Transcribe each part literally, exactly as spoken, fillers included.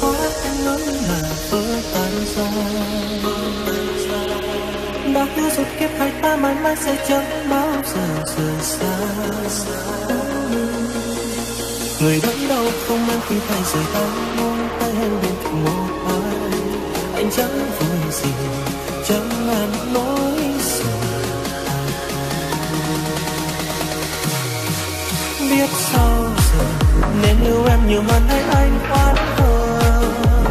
quá anh nói là vỡ tan ra. Đã hứa rồi kiếp hai ta mãi mãi sẽ chẳng bao giờ rời xa. Người vẫn đâu không mang khi tay rời tay, môi tay em bên cạnh một ai. Anh chẳng vui gì, chẳng ăn nói gì. Biết sao giờ nên yêu em nhiều hơn hay anh oán hờn.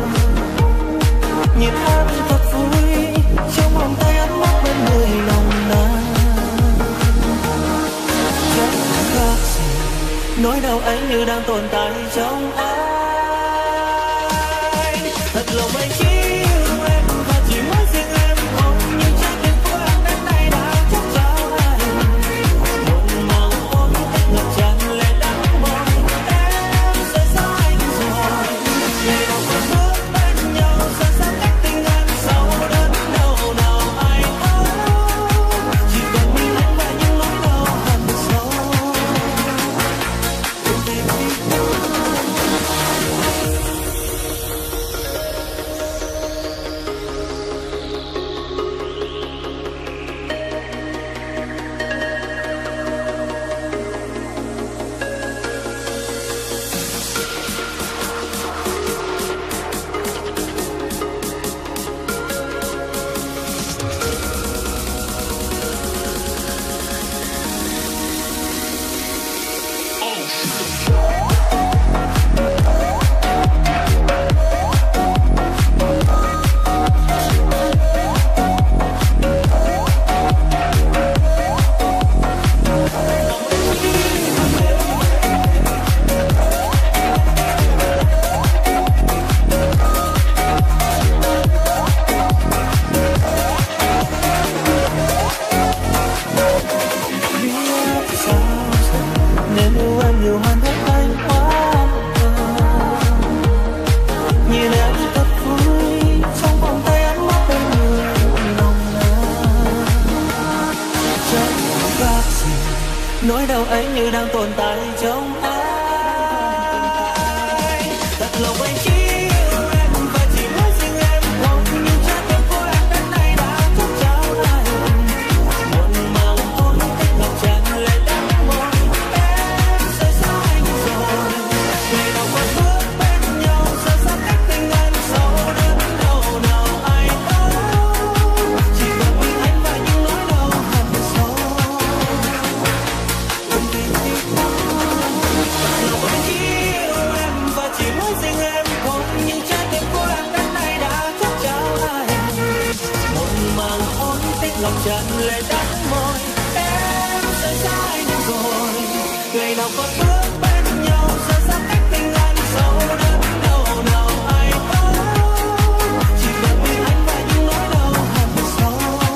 Nhìn em thật vui trong vòng tay ấm áp bên người nồng nàn. Chẳng khác gì nỗi đau anh như đang tồn tại trong anh. Thật lòng anh chỉ yêu em và chỉ muốn riêng em không, nhưng trái tim của em đến nay đã chắc chắn anh. Một màu hôn ngập tràn lệ đắng môi, em rời xa anh rồi. Ngày nào còn bước bên nhau xa xa cách tình anh sâu đớn đau nào ai âu. Chỉ còn mình anh và những nỗi đau hằn sâu. Nỗi đau ấy như đang tồn tại trong anh. Thật lòng anh chỉ yêu em và chỉ muốn riêng em không, nhưng trái tim của em đến nay đã chắc chắn anh. Một màu hôn tích ngập tràn lệ đắng môi, em rời xa anh rồi. Ngày nào còn bước bên nhau xa xa cách tình anh sâu đớn đau nào ai âu. Chỉ còn mình anh và những nỗi đau hằn sâu. Anh chỉ yêu em và chỉ muốn riêng em không, nhưng trái tim của em đến nay đã chắc chắn anh. Một màn hôn tích ngập tràn lệ đắng môi, em rời xa anh rồi. Ngày nào còn bước bên nhau xa xa cách tình anh sâu đớn đau nào ai âu. Chỉ cần mình anh và những nỗi đau hằn sâu.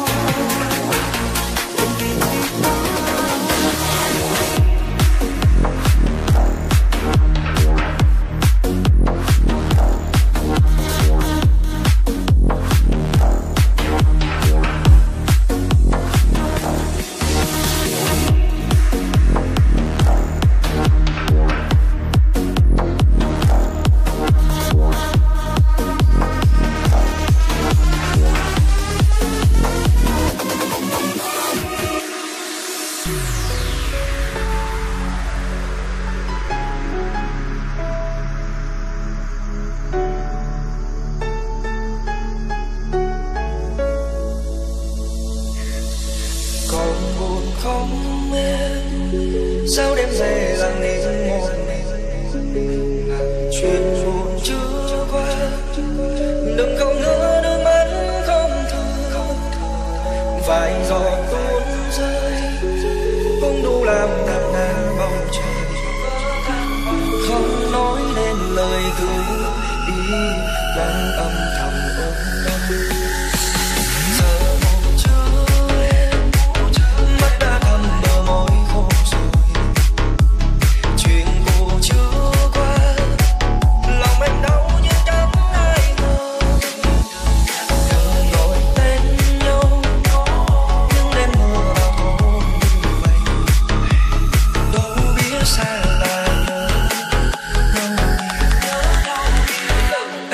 Sao đêm về lặng im một mình, chuyện buồn chưa qua. Đừng không nữa nước mắt không thương, vài giọt tuôn rơi không đủ làm đập ngàn bầu trời. Không nói nên lời gửi đi vẫn âm thầm ôm đau.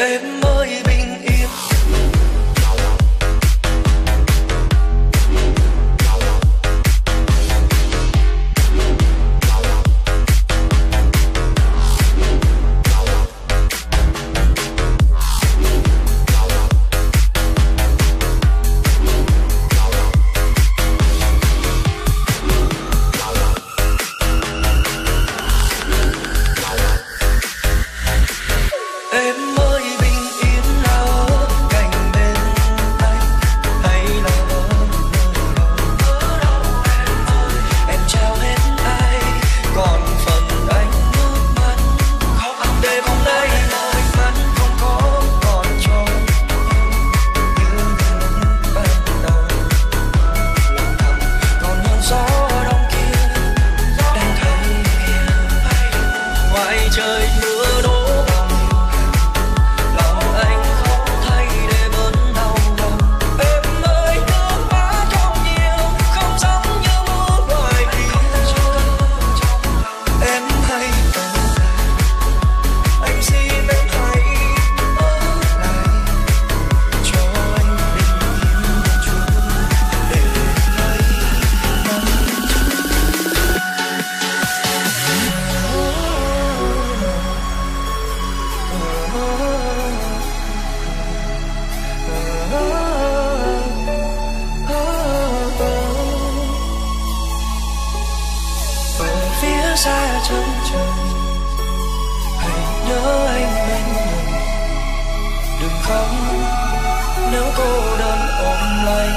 Em ơi bình yên. Em ơi bình yên là ở cạnh bên anh hay là ở nơi đâu? Em trao hết ai, còn phần anh nước mắt khóc để hôm nay may mắn không có còn cho như những ban đầu. Lòng thầm còn hơn gió đông kia đang thấy kia ngoài trời mưa đổ. Xa chân trời hãy nhớ anh bên mình, đừng khóc nếu cô đơn ôm lấy.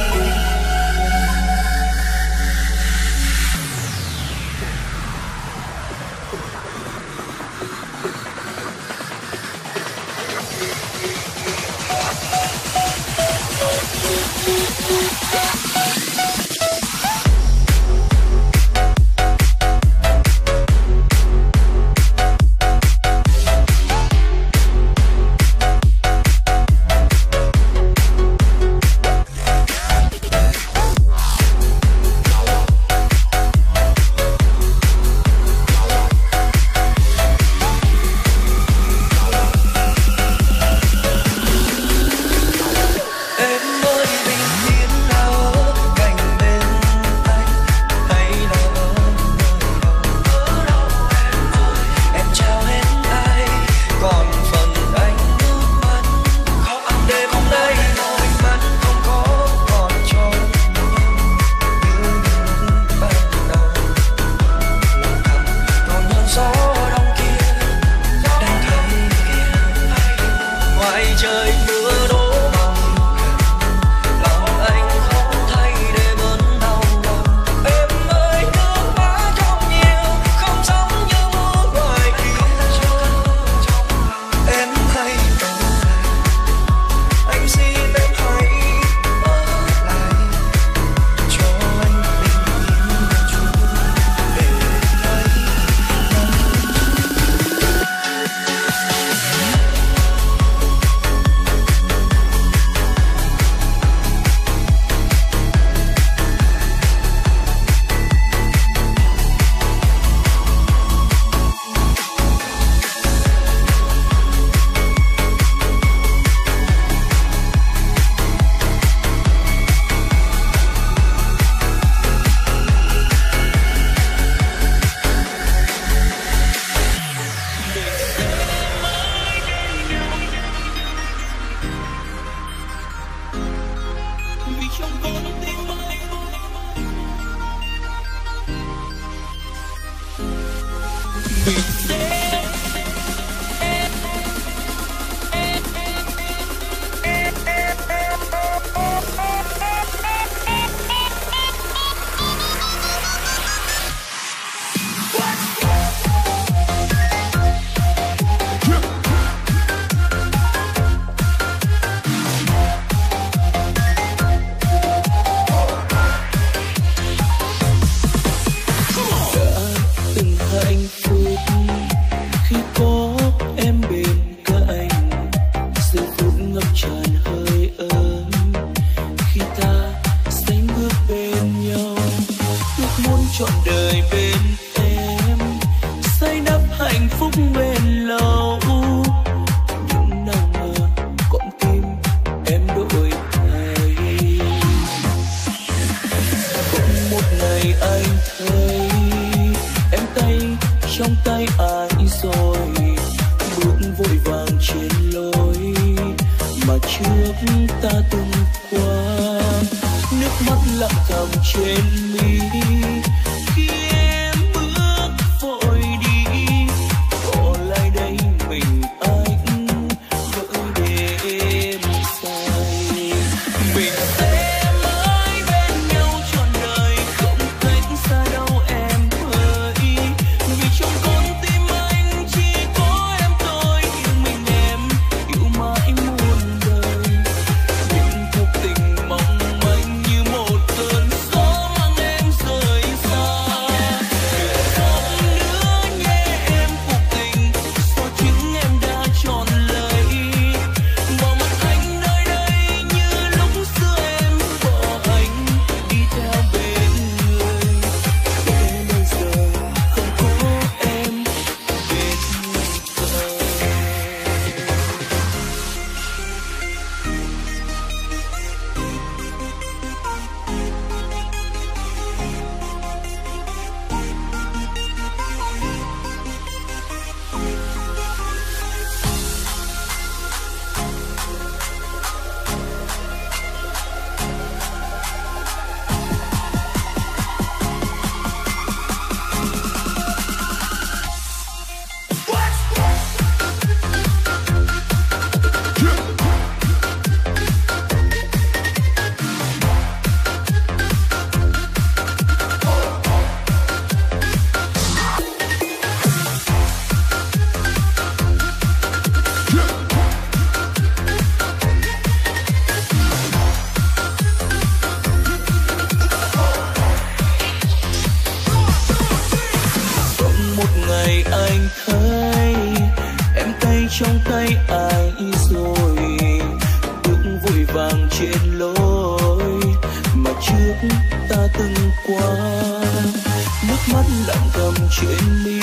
phúc bền lâu những nắng mơ trước ta từng qua. Nước mắt lặng thầm trên mi khi em bước vội đi, bỏ lại đây mình anh vỡ đêm say. Mình sẽ mãi bên nhau trọn đời, không cách xa đâu em ơi, vì trong con tim anh chỉ có em thôi. Yêu mình em, yêu mãi muôn đời, những cuộc tình mong manh như một cơn gió mang em rời xa. Đừng khóc nữa nhé em cuộc tình, do chính em đã chọn lấy. Bỏ mặt anh nơi đây như lúc xưa em bỏ anh đi theo bên người. Để bây giờ không có em bên cạnh. Bỗng một ngày anh thấy em tay trong tay ai rồi, bước vội vàng trên lối mà trước ta từng qua. Nước mắt lặng thầm trên mi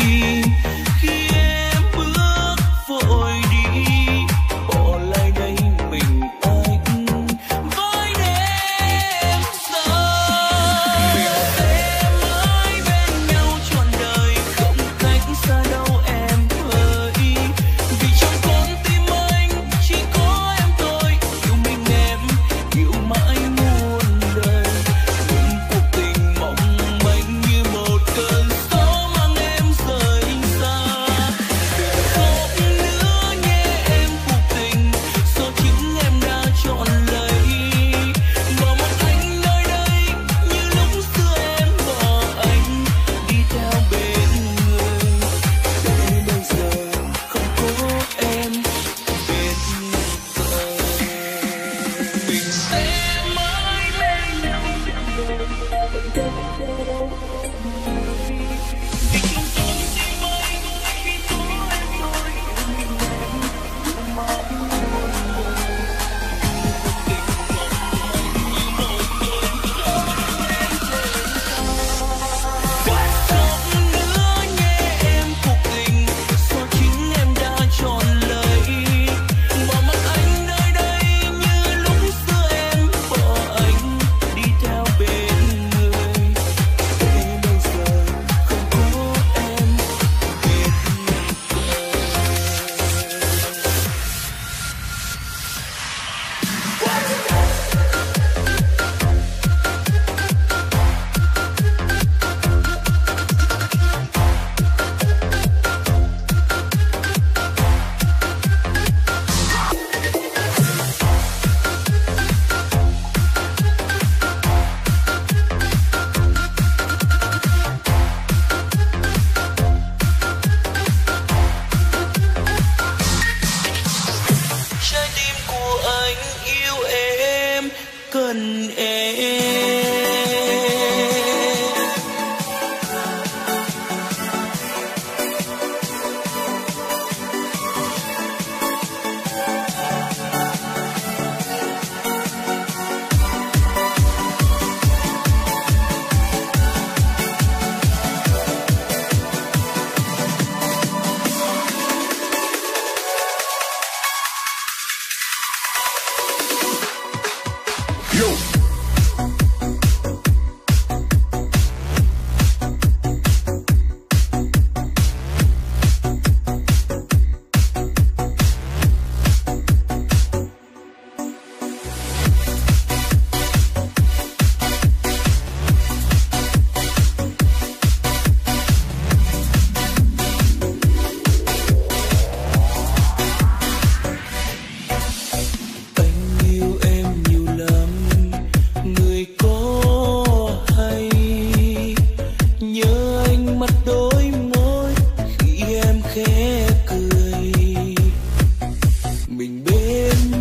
khi em bước vội đi, bỏ lại đây mình anh với đêm dài. Mình sẽ mãi bên nhau trọn đời, không cách xa đâu em ơi, vì trong con tim anh chỉ có em thôi. Yêu mình em, yêu mãi muôn đời, những cuộc tình mong manh như một cơn gió mang em rời xa. Đừng khóc nữa nhé em cuộc tình, do chính em đã chọn lấy. Bỏ mặt anh nơi đây như lúc xưa em bỏ anh đi theo bên người. Để bây giờ không có em bên cạnh. Mình sẽ mãi bên nhau trọn đời, không cách xa đâu em ơi, vì trong con tim anh chỉ có em thôi. Yêu mình em, yêu mãi muôn đời, cuộc tình mong manh như một cơn gió mang em rời xa. Khóc nữa nhé em cuộc tình, do chính em đã chọn lấy. Bỏ mặt anh nơi đây như lúc xưa em bỏ anh đi theo bên người. Để bây giờ không có em bên trái tim của anh yêu em, cần em. Yo,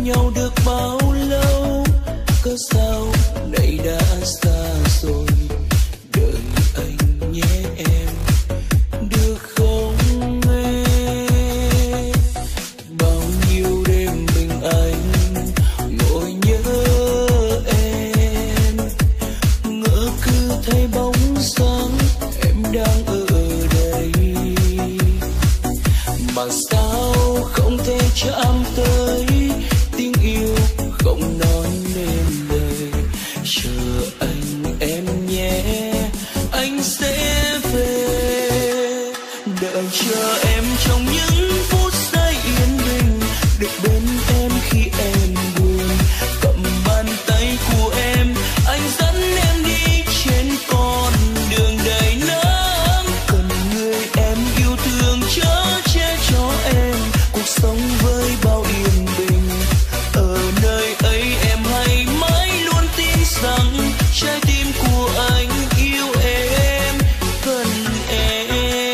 nhau được bao lâu, cớ sao nay đã xa rồi. Đợi anh nhé em, được không em? Bao nhiêu đêm mình anh ngồi nhớ em, ngỡ cứ thấy bóng dáng em đang ở đây, mà sao không thể chạm tới tiếng yêu không nói nên lời. Chờ anh em nhé, anh sẽ về. Đợi chờ em trong những phút giây yên bình, được bên em khi em buồn. Cầm bàn tay của em, anh dẫn em đi trên con đường đầy nắng. Cần người em yêu thương chở che cho em cuộc sống với bao yên bình. Ở nơi ấy em hãy mãi luôn tin rằng trái tim của anh yêu em, cần em.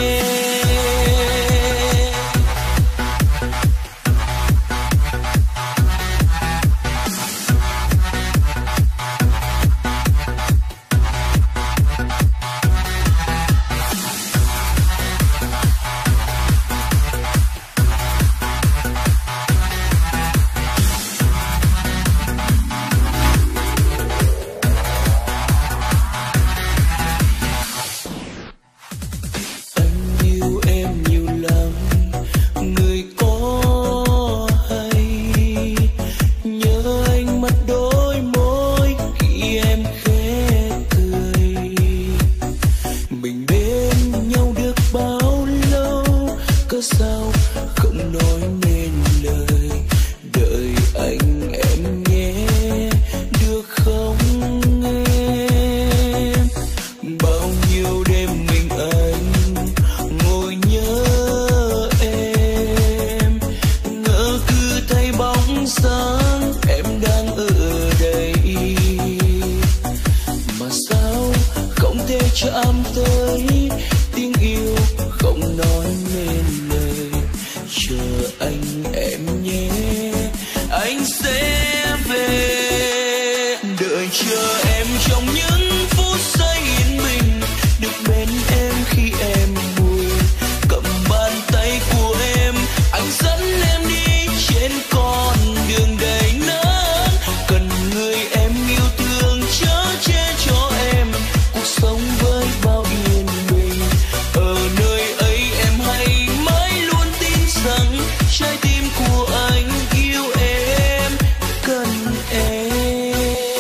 Chạm tới tiếng yêu không nói nên lời. Chờ anh em nhé, anh sẽ về. Đợi chờ em trong những phút giây yên bình, được bên em khi em buồn. Cầm bàn tay của em, anh dẫn em đi trên con đường đầy nắng. Cần người em yêu thương chở che cho em cuộc sống với bao yên bình. Ở nơi ấy em hãy mãi luôn tin rằng trái tim của anh yêu em, cần em.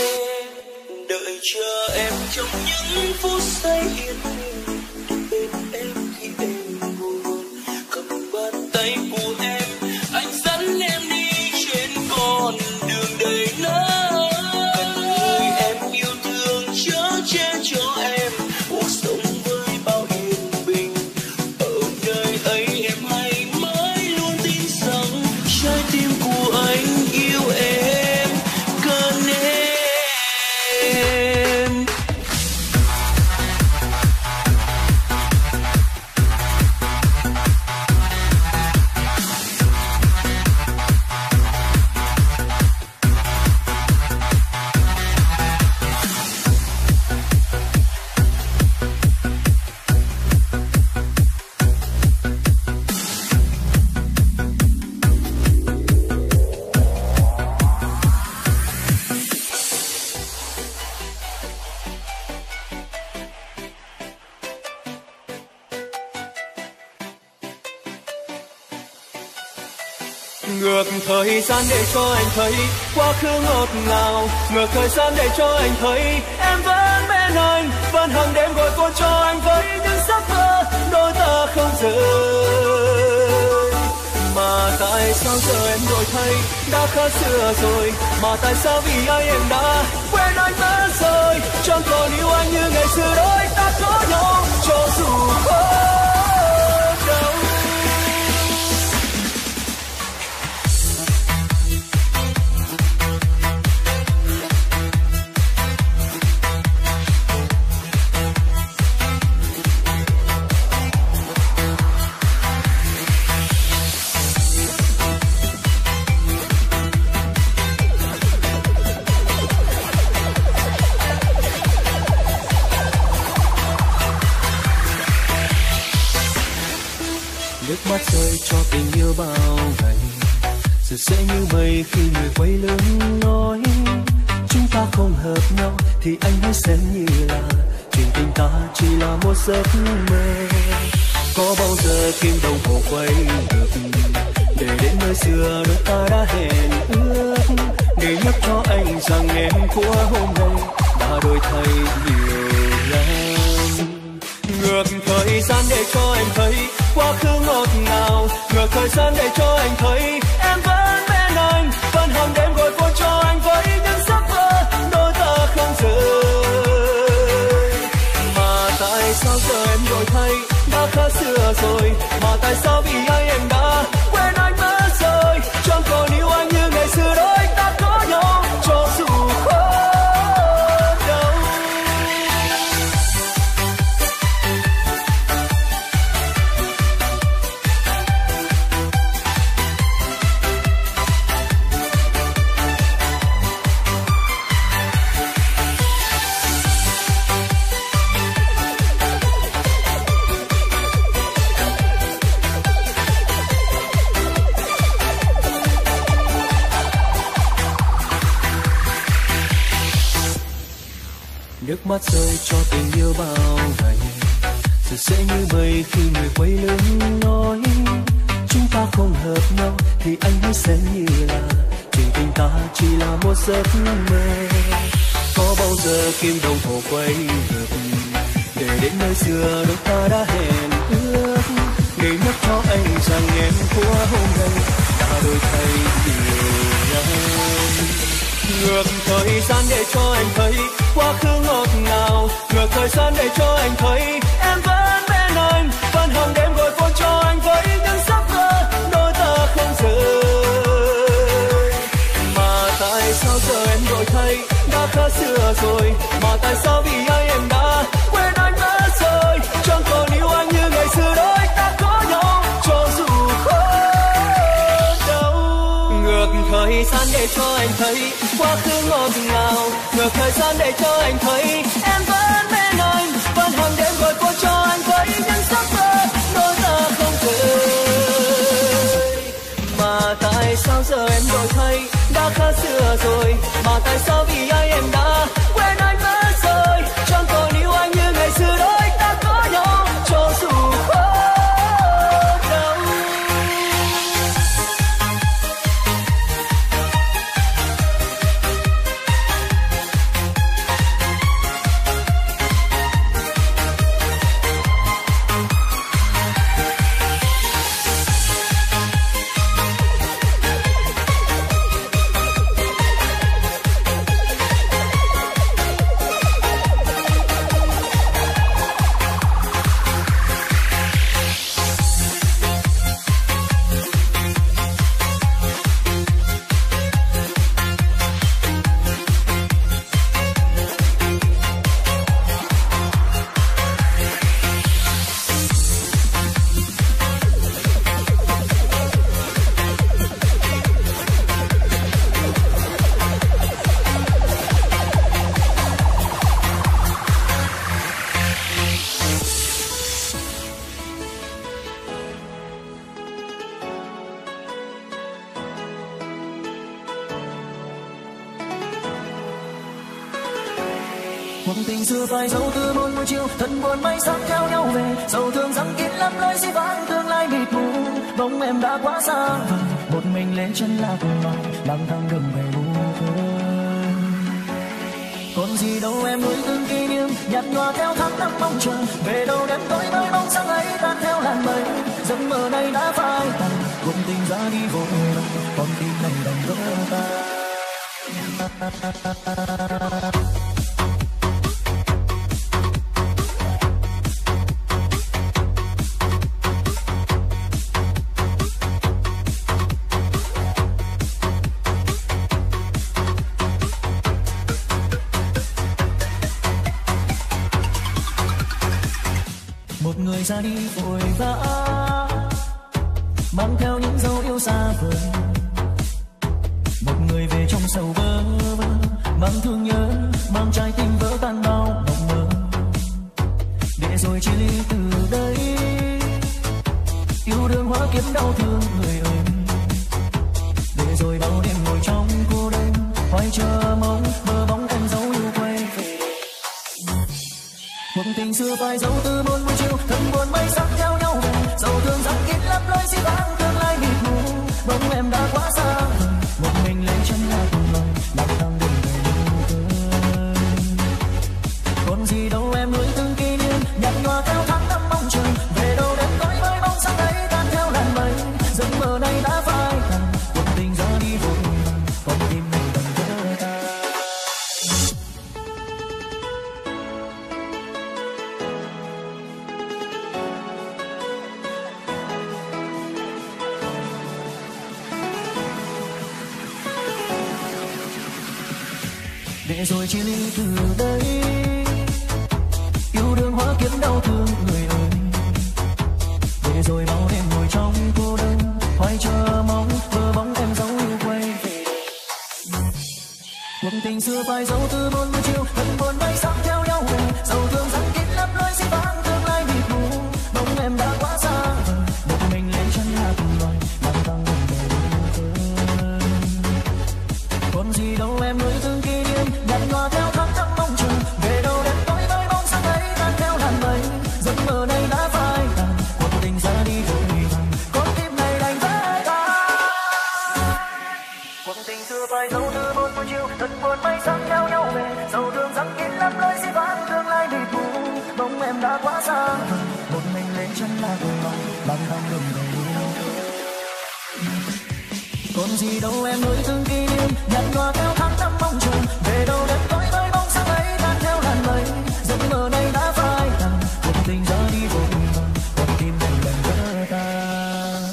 Đợi chờ em trong những phút giây yên bình, bên em khi em buồn. Cầm bàn tay của em, anh dẫn em đi trên con đường đầy nắng. Cần người em yêu thương chở che cho em cuộc sống với bao yên bình. Ở nơi ấy em hãy mãi luôn tin rằng trái tim của anh yêu em, cần em. Ngược thời gian để cho anh thấy quá khứ ngọt ngào, ngược thời gian để cho anh thấy em vẫn bên anh, vẫn hàng đêm gọi cô cho anh với những giấc mơ đôi ta không rời. Mà tại sao giờ em đổi thay đã khác xưa rồi, mà tại sao vì ai em đã quên anh mất rồi. Chẳng còn yêu anh như ngày xưa đôi ta có nhau cho dù khó đau. mắt rơi cho tình yêu bao ngày, giờ sẽ như mây khi người quay lưng nói chúng ta không hợp nhau thì anh hãy xem như là chuyện tình ta chỉ là một giấc mơ. Có bao giờ kim đồng hồ quay được để đến nơi xưa đôi ta đã hẹn ước, để nhắc cho anh rằng em của hôm nay đã đổi thay nhiều lắm. Ngược thời gian để cho em thấy quá khứ ngọt ngào, ngược thời gian để cho anh thấy em vẫn bên anh, vẫn hàng đêm gọi cô cho anh với những giấc mơ đôi ta không rời. Mà tại sao giờ em đổi thay đã khác xưa rồi, mà tại sao vì ai em đã quên anh mất rồi, chẳng còn yêu anh như ngày xưa đôi ta có nhau cho dù khó đau. Nước mắt rơi cho tình yêu bao ngày, giờ sẽ như mây khi người quay lưng nói chúng ta không hợp nhau thì anh hãy xem như là chuyện tình ta chỉ là một giấc mơ. Có bao giờ kim đồng hồ quay ngược để đến nơi xưa đôi ta đã hẹn ước, để nhắc cho anh rằng em của hôm nay đã đổi thay nhiều lắm. Ngược thời gian để cho anh thấy quá khứ ngọt ngào, ngược thời gian để cho anh thấy em vẫn bên anh, vẫn hàng đêm gọi phone cho anh với những giấc mơ đôi ta không rời. Mà tại sao giờ em đổi thay đã khác xưa rồi, mà tại sao vì ai em đã quên anh mất rồi, chẳng còn yêu anh như ngày xưa đôi ta có nhau cho dù khó đau. Ngược thời gian để cho anh thấy quá khứ ngọt ngào, ngược thời gian để cho anh thấy em vẫn bên anh, vẫn hàng đêm gọi cô cho anh với những giấc mơ đôi ta không rời. Mà tại sao giờ em đổi thay đã khác xưa rồi, mà tại sao vì ai em đã quên anh mất rồi, chẳng còn yêu anh như ngày xưa đôi ta có nhau cho dù khó đau. Cuộc tình xưa phai dấu từ một buổi chiều, thân buồn mây sắc theo nhau về, sầu thương rằng kín lắm lối dĩ vãng tương lai mịt mù, bóng em đã quá xa vời, một mình lên chân lạc loài, lang thang đường về u khơi. Còn gì đâu em nuôi từng kỷ niệm, nhạt nhòa theo tháng năm mong chờ, về đâu đêm tối mới bóng sáng ấy tan theo làn mây, giấc mơ này đã phai tàn, cuộc tình ra đi vội vàng, con tim này đành vỡ tan. Một người ra đi vội vã, mang theo những dấu yêu xa vời. Một người về trong sầu vơ vơ, mang thương nhớ, mang trái tim vỡ tan bao mộng mơ. Để rồi chia ly từ đây, yêu đương hóa kiếm đau thương người ơi. Để rồi bao đêm ngồi trong cô đơn, hoài chờ mong bờ bóng em dấu yêu quay về. Cuộc tình xưa phai dấu từ bốn buổi chiều, thân buồn mây sắc theo nhau về. Dẫu thương rằng kín lấp lối xi vắng, tương lai mịt mù, bóng em đã quá xa. Một mình lấy chân là cùng lòng, lạc thang đường về yêu thương. Còn gì đâu em nuôi từng kỷ niệm, nhạt nhòa theo tháng năm mong chờ. Về đâu đến tối với bóng sáng ấy tan theo làn mây, giấc mơ này đã phai tàn. Cuộc tình ra đi vội vàng, con tim mình đành vỡ tan. Để rồi chia ly từ đây, yêu đương hóa kiếm đau thương người ơi. Để rồi bao đêm ngồi trong cô đơn, hoài chờ mong bờ bóng em dấu yêu quay về. Cuộc tình xưa phai dấu từ bốn buổi chiều, thân buồn bay sắc theo nhau về. Dẫu thương rằng kín lấp lối xi vắng, tương lai mịt mù, bóng em đã quá xa vời. Một mình lên chân là cùng loài, lang thang đường về yêu thương. Còn gì đâu em nuôi từng kỷ niệm, nhạt nhòa theo tháng năm mong chờ. Về đâu đến tối với bóng sáng ấy tan theo làn mây, giấc mơ này đã phai tàn. Cuộc tình ra đi vội vàng, con tim này đành vỡ tan. Cuộc tình xưa phai dấu từ bốn buổi chiều, thân buồn mây sắc theo nhau về. Dẫu thương rằng kín lấp lối xi vắng, tương lai mịt mù, bóng em đã quá xa vời. Một mình lên chân là cùng lòng, lang thang đường về yêu thương. Còn gì đâu em nuôi từng kỷ niệm, nhạt nhòa theo tháng năm mong chờ. Về đâu đến tối với bóng sáng ấy tan theo làn mây, giấc mơ này đã phai tàn. Cuộc tình ra đi vội vàng, con tim này đành vỡ tan.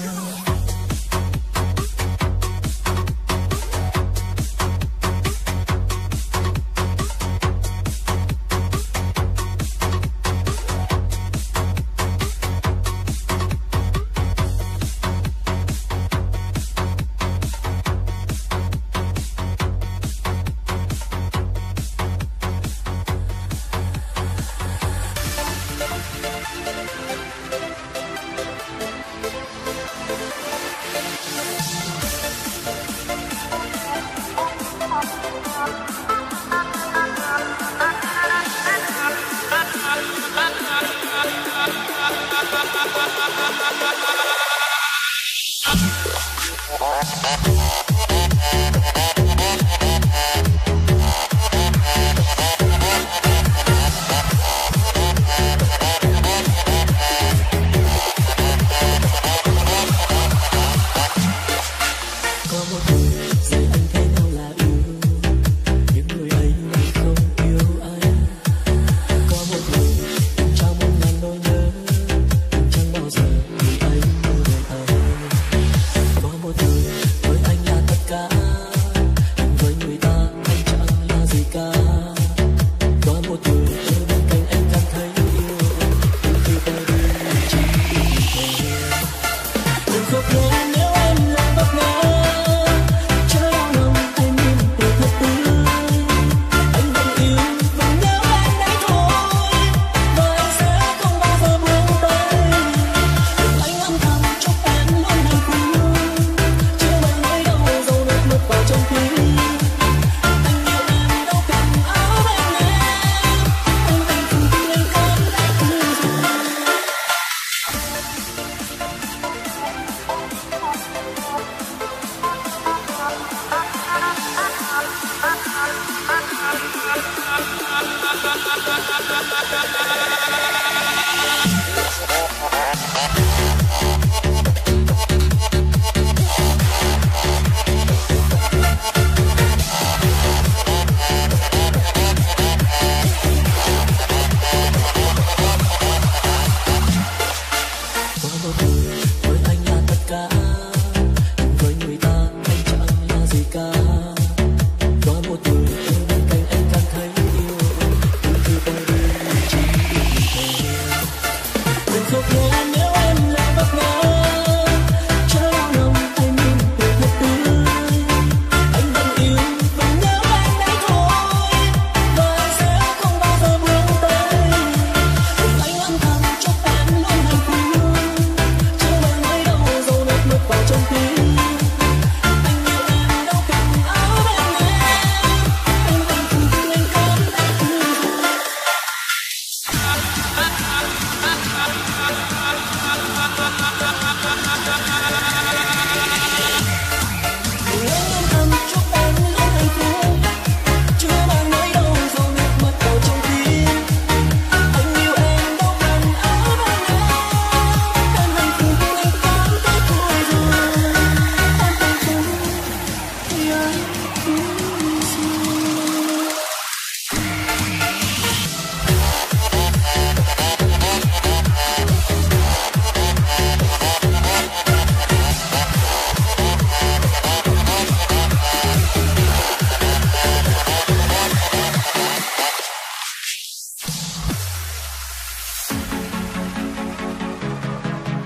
Có một người bên cạnh anh cảm thấy yêu, từ từ tôi đi chỉ nhớ những gì.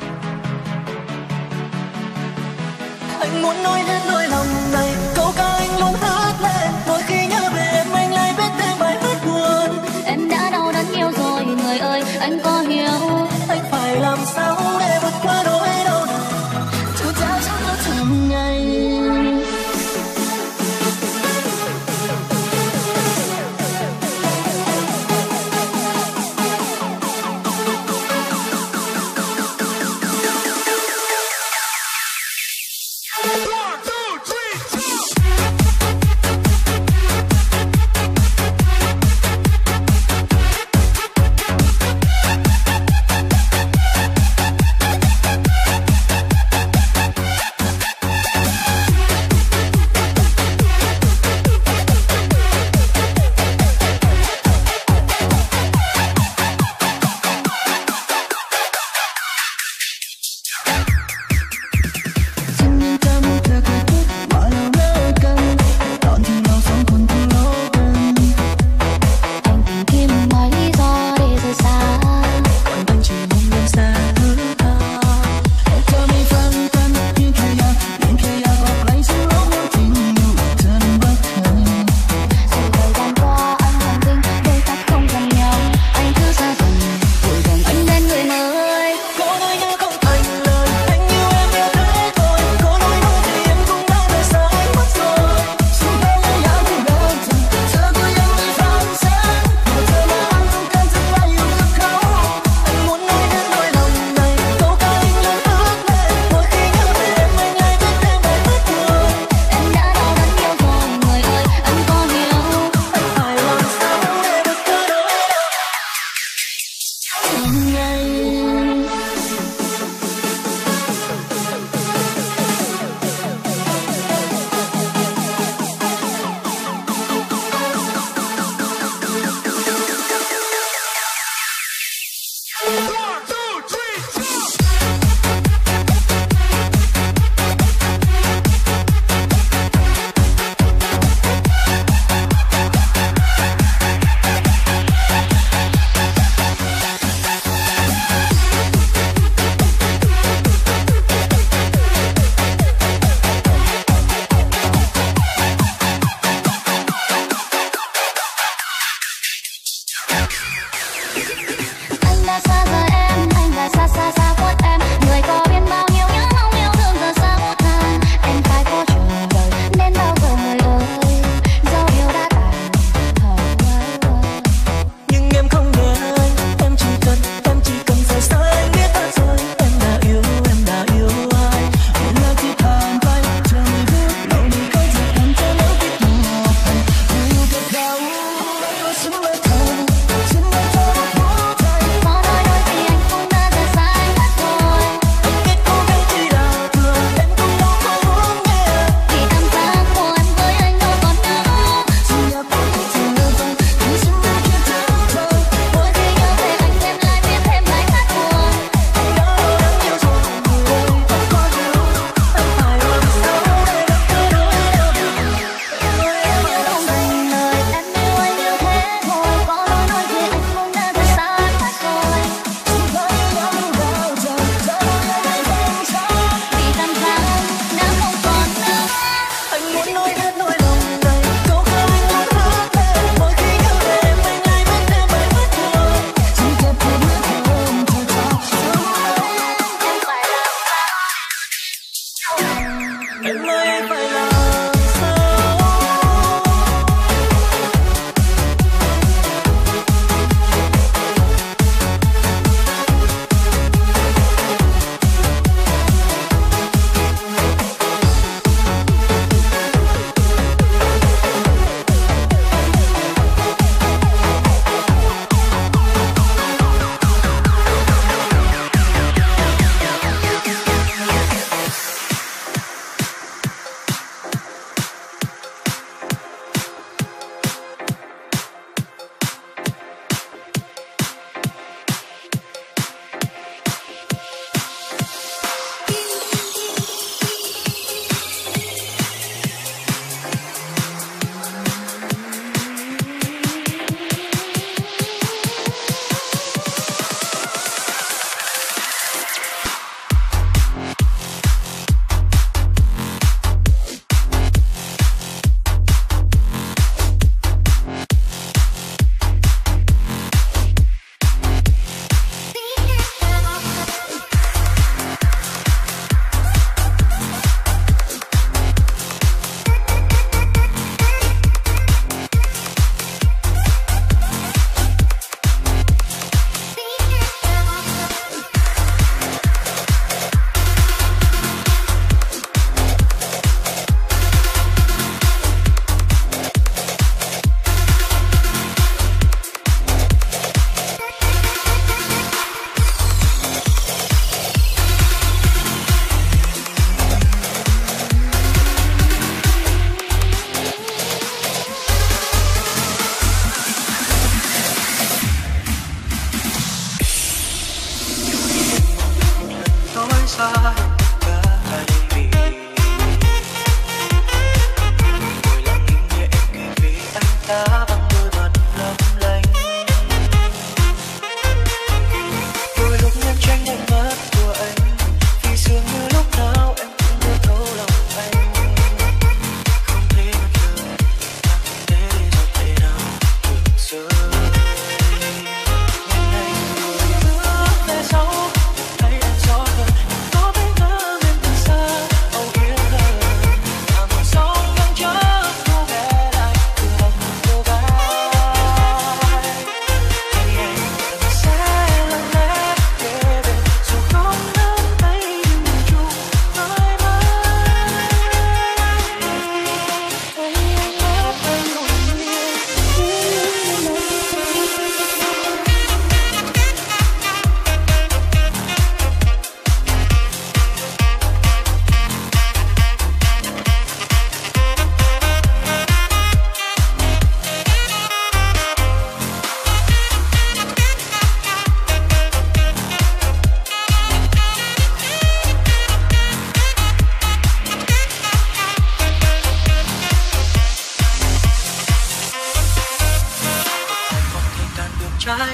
Anh muốn nói hết nỗi lòng này, câu ca anh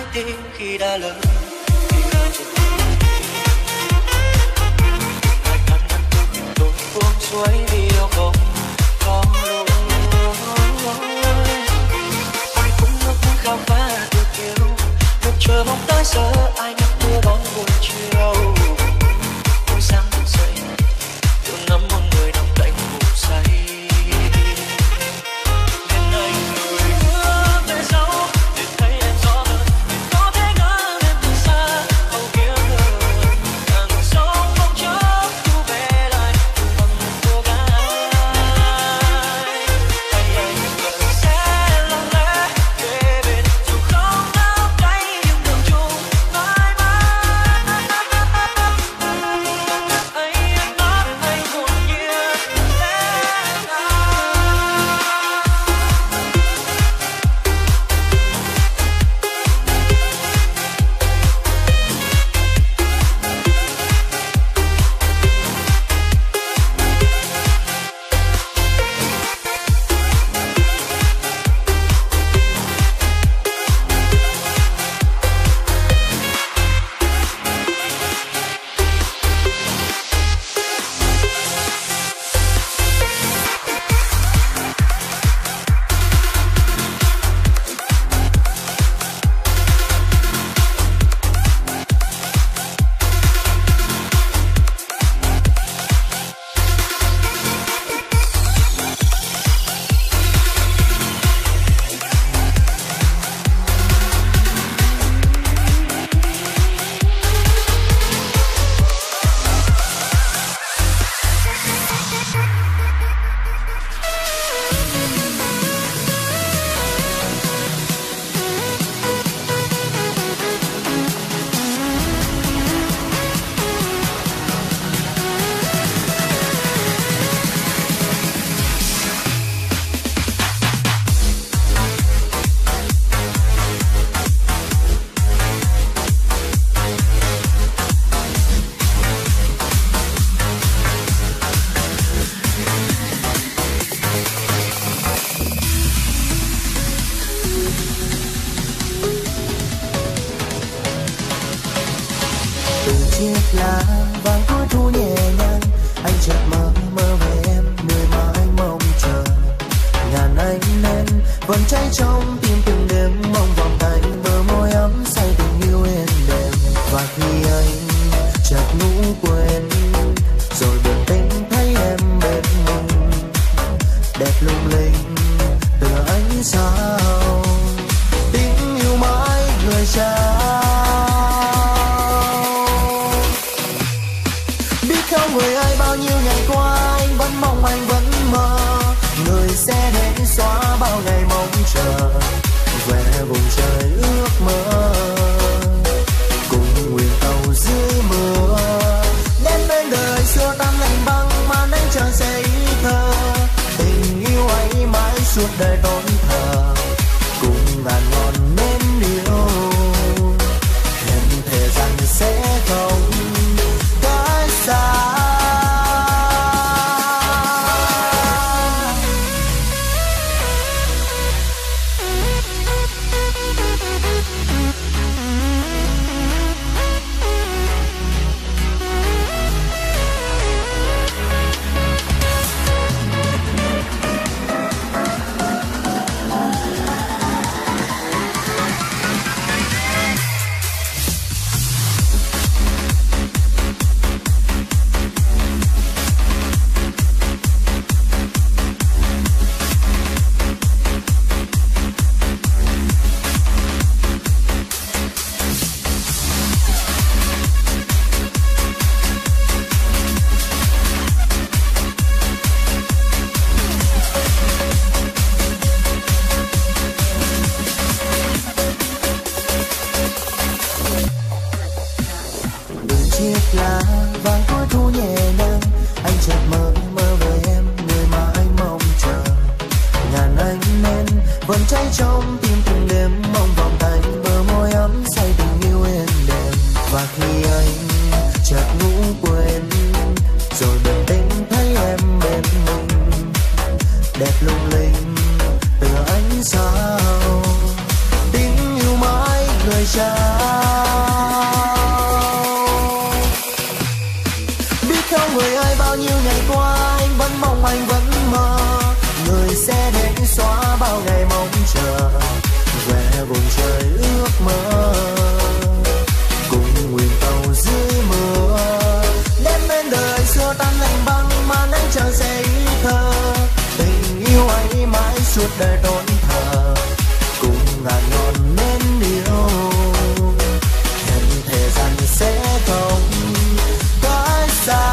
tim khi đã lớn, khi đã trưởng hai tháng năm tôi tôi buông xuôi vì yêu không có lối. Ai cũng ước muốn khám phá được yêu, được chờ mong tới giờ ai nhắc mưa đón buổi chiều. Buổi sáng thức dậy tôi nắm một người nằm cạnh ngủ say. Nên anh người hứa về sau để thấy em rõ hơn, để có thể ngỡ em từ xa mong kia hơn. Càng sâu mong chớp thu về lại bằng một cô gái. Hay anh vẫn sẽ lặng lẽ kề bên dù không nắm tay nhưng đường chung mãi mãi. Ấy anh nói anh hồn nhiên em à. chiếc lá vàng cuối thu nhẹ nhàng, anh chợt mơ mơ về em nơi mà anh mong chờ. Ngàn ánh nến vẫn cháy trong tim từng đêm, mong vòng tay bờ môi ấm say tình yêu êm đềm. Và khi anh chợt ngủ quên rồi bừng tỉnh thấy em bên mình, đẹp lung linh tựa ánh sao, tình yêu mãi người trao. Biết không người ơi, bao nhiêu ngày qua anh vẫn mong, anh vẫn mơ người sẽ đến xóa bao ngày mong chờ, về vùng trời ước mơ cùng nguyện tàu dưới mưa. Đến bên đời xưa tan lạnh băng mà anh chờ sẽ ý thơ, tình yêu ấy mãi suốt đời tôn thờ cùng ngàn ngọn nến yêu, hẹn thề rằng sẽ không cách xa. trao. Biết không người ơi, bao nhiêu ngày qua anh vẫn mong, anh vẫn mơ, người sẽ đến xóa bao ngày mong chờ về vùng trời ước mơ, cùng nguyện tàu dưới mưa đem bên đời xưa tan lạnh băng mà nắng chờ sẽ ý thơ. Tình yêu ấy mãi suốt đời tôn thờ, cùng ngàn ngọn nến yêu, hẹn thề rằng sẽ không cách xa.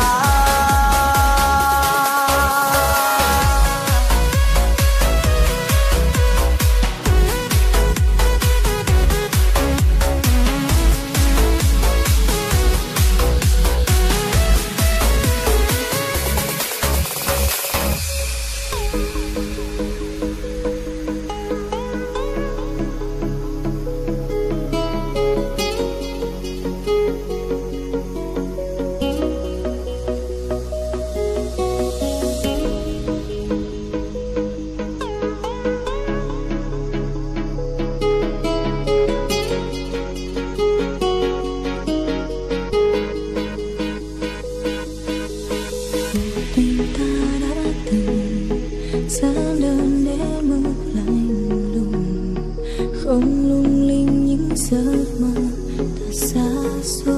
Không lung linh những giấc mơ thật xa xôi.